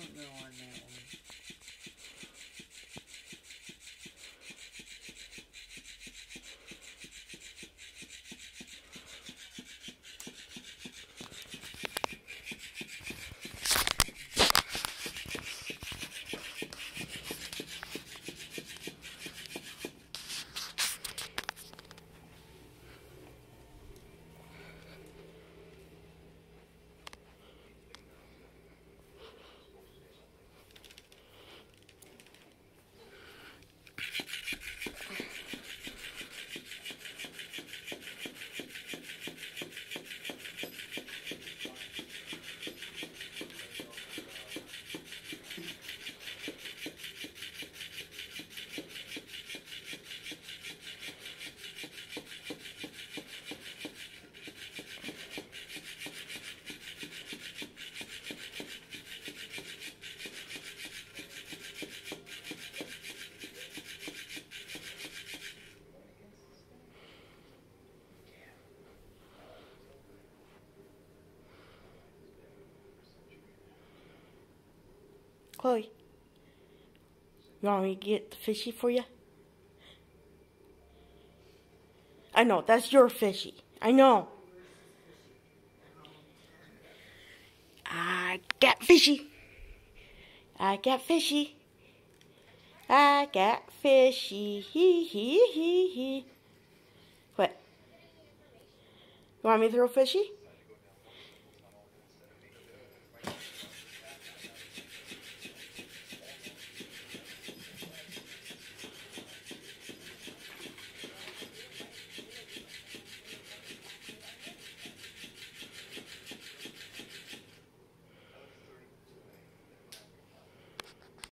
don't know on that one. Chloe, you want me to get the fishy for you? I know, that's your fishy. I know. I got fishy. I got fishy. I got fishy. Hee hee hee hee. What? You want me to throw fishy?